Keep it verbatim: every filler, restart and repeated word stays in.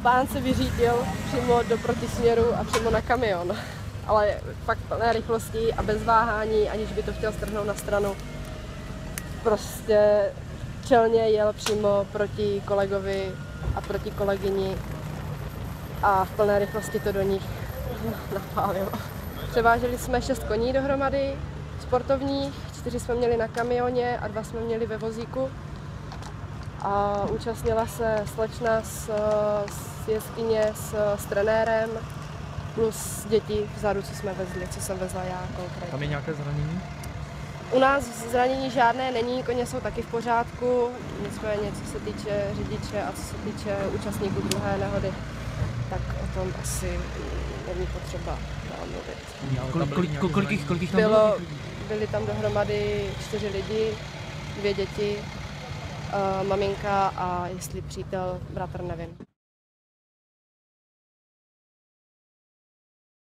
pán se vyřídil přímo do protisměru a přímo na kamion. Ale fakt plné rychlosti a bez váhání, aniž by to chtěl strhnout na stranu. Prostě čelně jel přímo proti kolegovi a proti kolegyni a v plné rychlosti to do nich napálilo. Převáželi jsme šest koní dohromady, sportovních, čtyři jsme měli na kamioně a dva jsme měli ve vozíku. A účastnila se slečna z, z jeskyně s, s trenérem, plus děti vzadu, co jsme vezli, co jsem vezla já konkrétně. Tam je nějaké zranění? U nás zranění žádné není, koně jsou taky v pořádku, nicméně co se týče řidiče a co se týče účastníků druhé nehody, tak o tom asi není potřeba dál mluvit. Kol, kolik, kol, kolik, kolik tam bylo? bylo? Byli tam dohromady čtyři lidi, dvě děti, uh, maminka a jestli přítel, bratr, nevím.